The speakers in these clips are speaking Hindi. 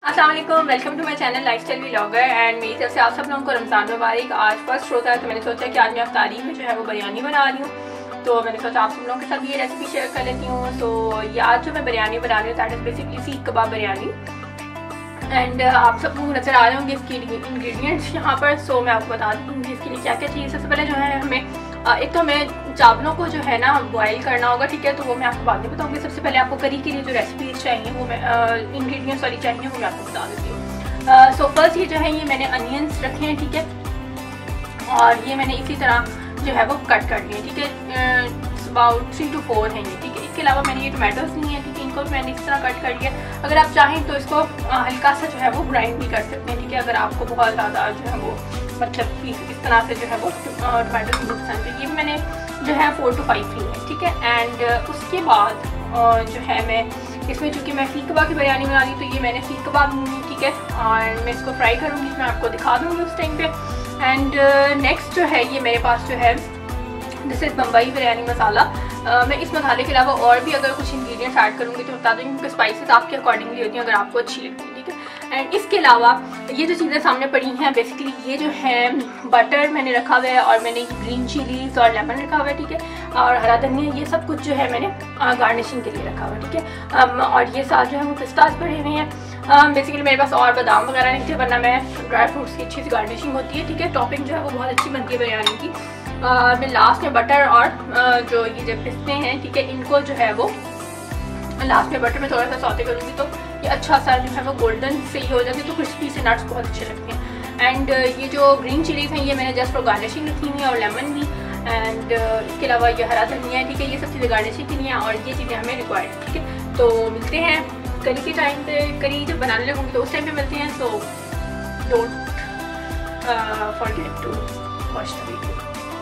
अस्सलाम वालेकुम, welcome to my channel lifestyle vlogger and मेरी तरफ से आप सब लोगों को रमज़ान मुबारक। आज फर्स्ट रोज़ा है तो मैंने सोचा कि आज मैं अफ्तारी में जो है वो बिरयानी बना रही हूँ, तो मैंने सोचा आप सब लोगों के साथ ये रेसिपी शेयर कर लेती हूँ। तो ये आज जो मैं बिरयानी बना रही हूँ दैट इज़ बेसिकली सीख कबाब बिरयानी एंड आप सब लोग नज़र आ रहे होंगे इसकी इंग्रेडिएंट्स यहाँ पर। सो मैं आपको बता दूँगी इसके लिए क्या क्या चाहिए। सबसे पहले जो है हमें एक तो हमें चावलों को जो है ना बॉयल करना होगा, ठीक है, तो वो मैं आपको बाद में बताऊँगी। सबसे पहले आपको करी के लिए जो रेसिपीज चाहिए वो मैं इंग्रेडिएंट्स वाली चाहिए वो मैं आपको बता देती हूँ। सो फर्स्ट ये जो है ये मैंने अनियंस रखे हैं, ठीक है, और ये मैंने इसी तरह जो है वो कट कर लिए, ठीक है, अबाउट 3 to 4 हैं ये, ठीक है। इसके अलावा मैंने ये टोमेटोज नहीं है, ठीक है, इनको मैंने इस तरह कट कर लिया। अगर आप चाहें तो इसको हल्का सा जो है वो ग्राइंड भी कर सकते हैं, ठीक है, अगर आपको बहुत ज़्यादा जो है वो मतलब पीस इस तरह से जो है वो टोमेटो की पसंद है। ये भी मैंने जो है 4 to 5 लिए हैं, ठीक है। एंड उसके बाद जो है मैं इसमें चूँकि मैं सीख कबाब की बिरयानी बना रही तो ये मैंने सीख कबाब ली है, ठीक है, और मैं इसको फ्राई करूँगी, मैं आपको दिखा दूँगी उस टाइम पे। एंड नेक्स्ट जो है ये मेरे पास जो है दिस इज़ बम्बई बिरयानी मसाला। मैं इस मसाले के अलावा और भी अगर कुछ इंग्रेडिएंट्स ऐड करूँगी तो बता दूँगी, क्योंकि स्पाइसेस आपके अकॉर्डिंगली होती हैं अगर आपको अच्छी लगती है, ठीक है। एंड इसके अलावा ये जो चीज़ें सामने पड़ी हैं बेसिकली ये जो है बटर मैंने रखा हुआ है और मैंने ग्रीन चिलीज़ और लेमन रखा हुआ है, ठीक है, और हरा धनिया, ये सब कुछ जो है मैंने गार्निशिंग के लिए रखा हुआ है, ठीक है। और ये साथ जो है वो पिस्तास पड़े हुए हैं। बेसिकली मेरे पास और बादाम वगैरह नहीं थे, वरना मैं ड्राई फ्रूट्स की अच्छी सी गार्निशिंग होती है, ठीक है, टॉपिंग जो है वो बहुत अच्छी बनती है बिरयानी की। मैं लास्ट में बटर और जो ये जो पिस्ते हैं, ठीक है, इनको जो है वो लास्ट में बटर में थोड़ा सा सौते करूँगी तो ये अच्छा सा जो है वो गोल्डन से ही हो जाती है, तो क्रिस्पी से नट्स बहुत अच्छे लगते हैं। एंड ये जो ग्रीन चिलीज़ हैं ये मैंने जस्ट फॉर गार्निशिंग रखी हुई है और लेमन भी। एंड इसके अलावा ये हरा धनिया है, ठीक है, ये सब चीज़ें गार्निशिंग की नहीं है और ये चीज़ें हमें रिक्वायर्ड है, ठीक है। तो मिलते हैं करी के टाइम पे, करी जब बनाने लगूँगी तो उस टाइम पे मिलते हैं। So don't forget to watch the video.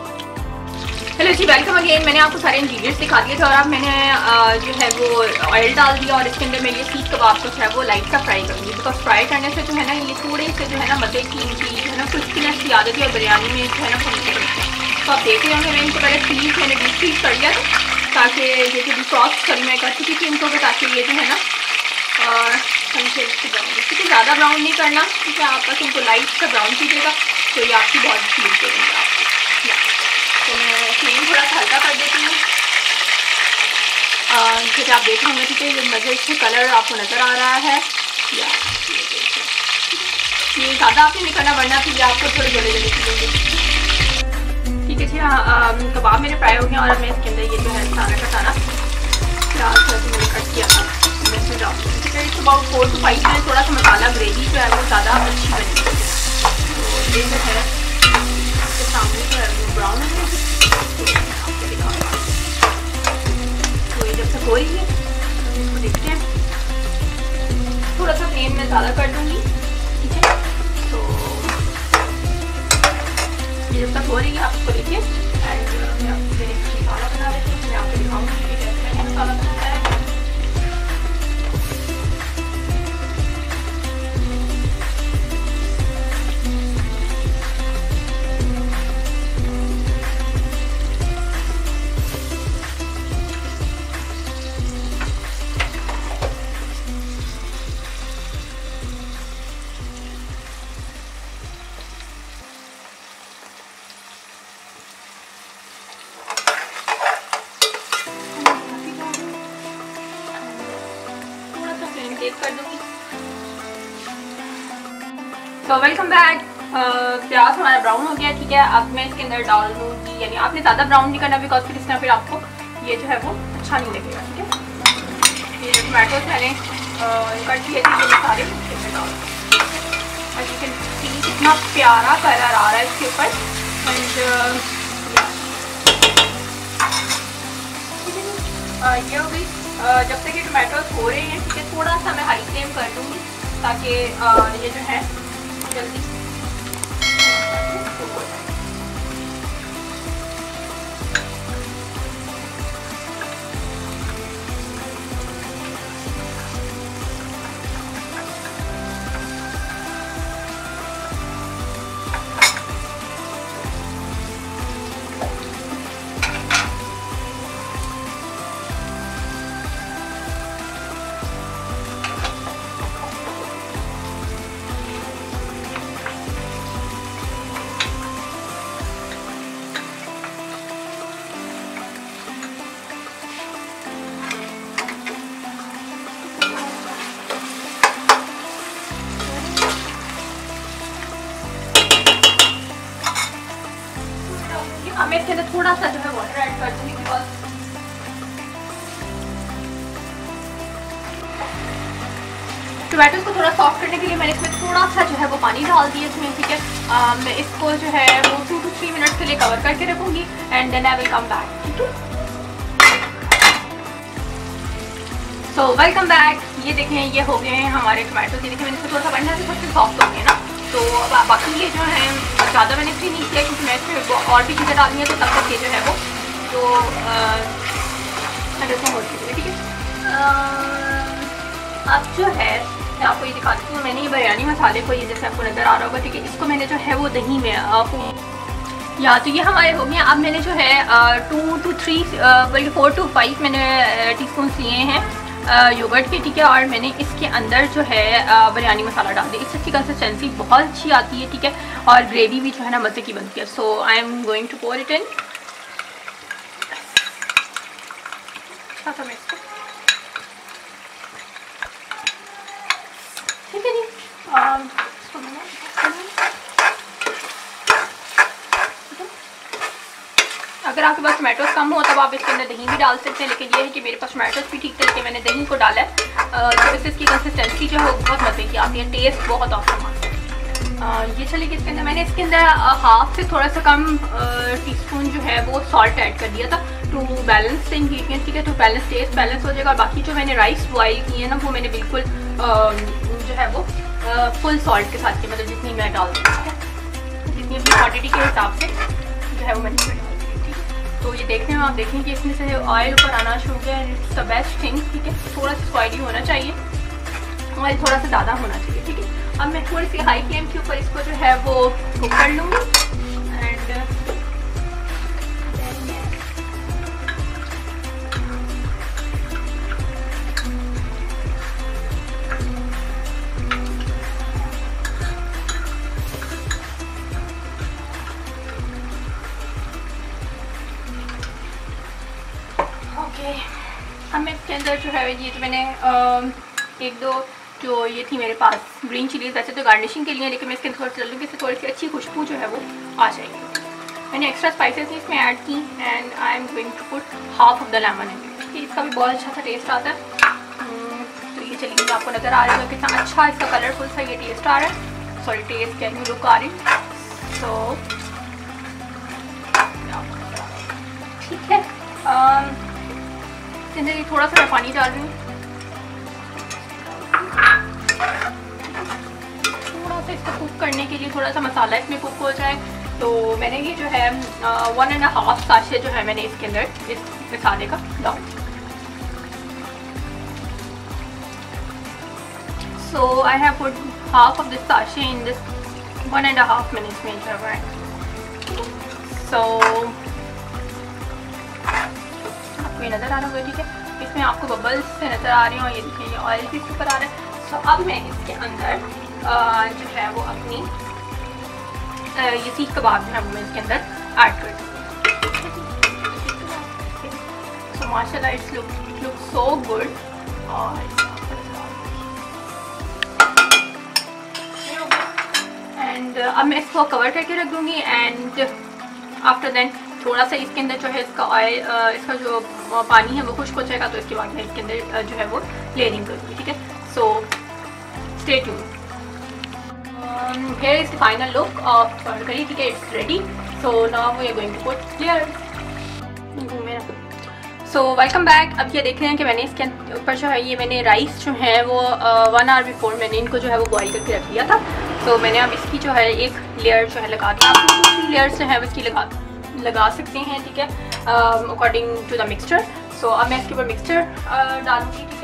Hello ji, welcome again. मैंने आपको सारे इंग्रेडिएंट्स दिखा दिए थे और अब मैंने जो है वो ऑयल डाल दिया और इसके अंदर मैं ये सीख कबाब को जो है वो लाइट सा फ्राई करूँगी, बिकॉज फ्राई करने से जो है ना ये थोड़े से जो है ना मज़े की जो है ना क्रिस्पीनेस की आदत है और बिरयानी में जो है ना फंक्शन बनते हैं। तो आप देख रहे होंगे मैं इनको पहले फ्रीज मैंने डीप फ्रीज कर लिया था ताकि ये जो सॉफ्ट करी मैं कर चुकी थी इनको भी, ताकि ये जो है ना हल्के ब्राउन, ठीक है, ज़्यादा ब्राउन नहीं करना, ठीक है, आप बस इनको लाइट सा ब्राउन कीजिएगा तो ये आपकी बहुत फील करेंगे आपको। तो मैं फ्लेम थोड़ा सा हल्का कर देती हूँ, जैसे आप देख रहे होंगे, ठीक है, ये नज़र इसमें कलर आपको नज़र आ रहा है या ये ज़्यादा आपने नहीं करना, वरना फिर आपको थोड़े जले जले चलेंगे, ठीक है जी। हाँ, कबाब मेरे फ्राई हो गए और अब मैं इसके अंदर ये जो है सारा का सारा प्याज मैंने कट किया था मैं इसमें डालूँगी, ठीक है। इट्स अबाउट 4 to 5 मिनट थोड़ा सा मसाला ग्रेवी जो है वो ज़्यादा अच्छी बनेगी। तो ये जो है सामने जो है वो ब्राउन है, तो ये जब तक हो रही है इसको देखते हैं। थोड़ा सा फ्लेम में ज़्यादा कर दूँगी, ठीक है, तो ये जब तक हो रही है आप इसको देखिए। एंड मैं आपको मसाला बना देती हूँ, मैं आपको दिखाऊँगी कि कैसे मैंने मसाला बनाया है। कर दूंगी। तो वेलकम बैक। प्याज हमारा ब्राउन हो गया, ठीक है। अब मैं इसके अंदर डाल दूंगी, यानी आपने ज़्यादा ब्राउन नहीं करना बिकॉज फिर इस तरह फिर आपको ये जो है वो अच्छा नहीं लगेगा, ठीक है। ये जो टमाटोज मैंने कट किए थे ये सारे इसमें डाल दूँगी और यू कैन सी कितना प्यारा कलर आ रहा है इसके ऊपर। एंड ये हो गई। जब तक ये टमाटोज हो रहे हैं, ठीक है, थोड़ा सा मैं हाई फ्लेम कर दूँगी ताकि ये जो है जल्दी हो जाए। अब मैं इसके अंदर थोड़ा सा जो है वाटर ऐड कर दूँगी बिकॉज टोमेटोज को थोड़ा सॉफ्ट करने के लिए मैंने इसमें थोड़ा सा जो है वो पानी डाल दिया इसमें, ठीक है। मैं इसको जो है वो 2 to 3 मिनट के लिए कवर करके रखूँगी and then I will come back, ठीक है। So welcome back. ये देखें ये हो गए हैं हमारे टोमेटोज। ये देखें मैंने इसको थोड़ा सा बढ़ना है, थोड़े से सॉफ्ट हो गए ना। तो अब बाकी ये जो है ज़्यादा मैंने इसलिए नहीं किया क्योंकि मैं इसमें और भी चीज़ें डालनी है, तो तब तक ये जो है वो तो हो चुकी है, ठीक है। अब जो है मैं आपको ये दिखाती हूँ। मैंने ये बिरयानी मसाले को, ये जैसे आपको नज़र आ रहा होगा, ठीक है, इसको मैंने जो है वो दही में या तो ये हमारे हो गए। अब मैंने जो है 2 to 3 बल्कि 4 to 5 मैंने टीस्पून लिए हैं योगर्ट के, ठीक है। और मैंने इसके अंदर जो है बिरयानी मसाला डाल दिया। इसकी कंसिस्टेंसी बहुत अच्छी आती है, ठीक है, और ग्रेवी भी जो है ना मज़े की बनती है। So I am going to pour it in. अच्छा सा मैं इसको, ठीक है जी। अगर आपके पास टोमेटोज कम हो तब आप इसके अंदर दही भी डाल सकते हैं, लेकिन ये है कि मेरे पास टोमेटोज भी ठीक थे, लेकिन मैंने दही को डाला है तो इससे इसकी कंसिस्टेंसी जो है बहुत मज़े की आती है, टेस्ट बहुत औसम आता है। ये चलिए कि इसके अंदर मैंने इसके अंदर हाफ से थोड़ा सा कम टीस्पून जो है वो सॉल्ट ऐड कर दिया था टू बैलेंस द इंग्रेडिएंट्स, ठीक है, टू बैलेंस टेस्ट बैलेंस हो जाएगा। और बाकी जो मैंने राइस बॉयल किए हैं ना वो मैंने बिल्कुल जो है वो फुल सॉल्ट के साथ की, मतलब जितनी मैं डाल दूँ, ठीक है, जितनी अपनी क्वान्टिटी के हिसाब से जो है वो मैंने डाल दी, ठीक है। तो ये देखने में आप देखें कि इसमें से ऑयल ऊपर आना शुरू हो गया। इट्स द बेस्ट थिंग, ठीक है। थोड़ा सा ऑयली होना चाहिए, ऑयल थोड़ा सा ज़्यादा होना चाहिए, ठीक है। अब मैं थोड़ी सी हाई फ्लेम के ऊपर इसको जो है वो कुक कर लूँगी एंड अब मैं इसके अंदर जो है ये जो मैंने 1-2 जो ये थी मेरे पास ग्रीन चिलीज, वैसे तो गार्निशिंग के लिए, लेकिन मैं इसके अंदर थोड़ा चल दूँगी, इससे थोड़ी सी अच्छी खुशबू जो है वो आ जाएगी। मैंने एक्स्ट्रा स्पाइसेस इसमें ऐड की and I am going to put half of the lemon in, इसका भी बहुत अच्छा सा टेस्ट आता है। तो ये चलिए आपको नज़र आ रहा है कितना अच्छा इसका कलरफुल सा ये टेस्ट आ रहा है, सॉरी टेस्ट क्या लुक आ रही है। सो ठीक है, इसके थोड़ा सा मैं पानी डाल रही हूँ, थोड़ा सा इसको कुक करने के लिए, थोड़ा सा मसाला इसमें कुक हो जाए। तो मैंने ये जो है 1.5 साशे जो है मैंने इसके अंदर इस मसाले का डाल दिया। So I have put half of this sachet in this 1.5 मैंने इसमें जो है। सो आपको ये नज़र आ रहा होगा, ठीक है, इसमें आपको बबल्स से नज़र आ रही हो, ये देखिए ये ऑयल भी ऊपर आ रहा है। सो अब मैं इसके अंदर जो है वो अपनी ये सीख कबाब जो है वो मैं इसके अंदर ऐड कर दूँगी। सो माशाल्लाह इट्स लुक सो गुड। और एंड अब मैं इसको कवर करके रख दूँगी एंड आफ्टर देन थोड़ा सा इसके अंदर जो है इसका ऑयल इसका जो पानी है वो खुश्क हो जाएगा, तो इसके बाद मैं इसके अंदर जो है वो लेयरिंग करूँगी, ठीक है। So stay tuned. Here is the final look of curry, ठीक है, it's ready. So now we are going to put layers. So welcome back। अब ये देख रहे हैं कि मैंने इसके ऊपर जो है ये मैंने राइस जो है वो 1 आवर बिफोर मैंने इनको जो है वो बॉईल करके रख दिया था। तो मैंने अब इसकी जो है एक लेयर जो है लगा दी। आप 2-3 लेयर्स जो है इसकी लगा सकते हैं, ठीक है, according to the mixture. So अब मैं इसके ऊपर मिक्सचर डालूँगी, ठीक है।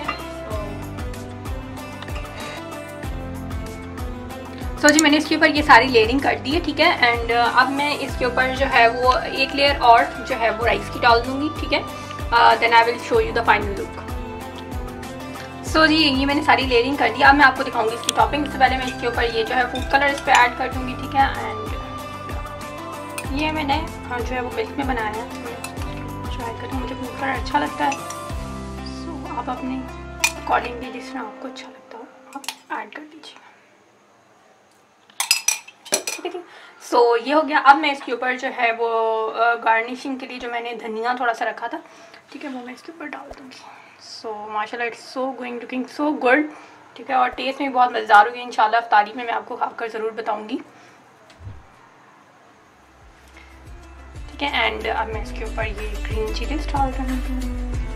तो जी मैंने इसके ऊपर ये सारी लेयरिंग कर दी है, ठीक है। एंड अब मैं इसके ऊपर जो है वो एक लेयर और जो है वो राइस की डाल दूँगी, ठीक है। Then I will show you the final look. So ji ये मैंने सारी लेयरिंग कर दी। अब मैं आपको दिखाऊंगी इसकी टॉपिंग। से पहले मैं इसके ऊपर ये जो है फूड कलर इस पर ऐड कर दूँगी, ठीक है। एंड ये मैंने जो है वो मिल्क में बनाया है, ट्राई करूँ, मुझे फूड कलर अच्छा लगता है। सो आप अपने अकॉर्डिंगली जिस तरह आपको अच्छा लगता हो आप ऐड कर दीजिए, ठीक है। सो ये हो गया। अब मैं इसके ऊपर जो है वो गार्निशिंग के लिए जो मैंने धनिया थोड़ा सा रखा था, ठीक है, वो मैं इसके ऊपर डाल दूँगी। सो माशाल्लाह it's so going looking so good, ठीक है, और टेस्ट में भी बहुत मज़ेदार होगी। इंशाल्लाह इफ्तारी में मैं आपको खाकर ज़रूर बताऊँगी, ठीक है। एंड अब मैं इसके ऊपर ये ग्रीन चिलीज डाल रही हूँ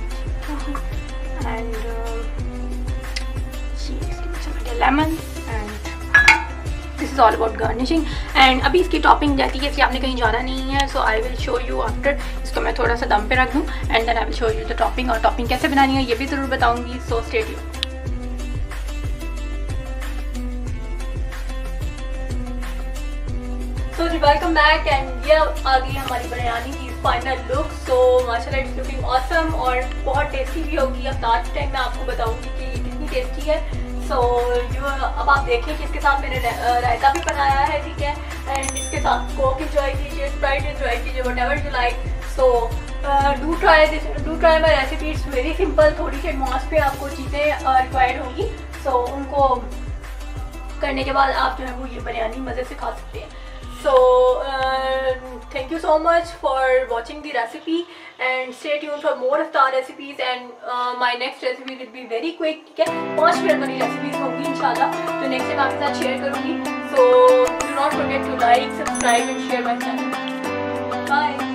and lemon and this is all about garnishing. And अभी इसकी टॉपिंग रहती है कि आपने कहीं जाना नहीं है, so I will show you after. इसको मैं थोड़ा सा दम पे रख दूँ and then I will show you the topping, और टॉपिंग कैसे बनानी है ये भी ज़रूर बताऊँगी। So stay tuned. So welcome back and ये आ गई हमारी बिरयानी की फाइनल लुक। सो माशाल्लाह इट्स लुकिंग ऑसम और बहुत टेस्टी भी होगी। अब लास्ट टाइम मैं आपको बताऊंगी कि ये कितनी टेस्टी है। सो अब आप देखिए कि इसके साथ मैंने रायता भी बनाया है, ठीक है, एंड इसके साथ कोक इंजॉय कीजिए, स्प्राइट इंजॉय कीजिए, whatever you like. So do try my recipe, it's very simple. थोड़ी सी एडवांस पे आपको चीज़ें रिक्वायर्ड होगी, सो उनको करने के बाद आप जो है वो ये बिरयानी मज़े से खा सकते हैं। So thank you so much for watching the recipe and stay tuned for more iftar recipes and my next recipe will be very quick, ठीक है, 5 मिनट वाली रेसिपीज होंगी इंशाल्लाह, तो नेक्स्ट टाइम आपके साथ शेयर करूँगी। So do not forget to like, subscribe and share my channel. Bye.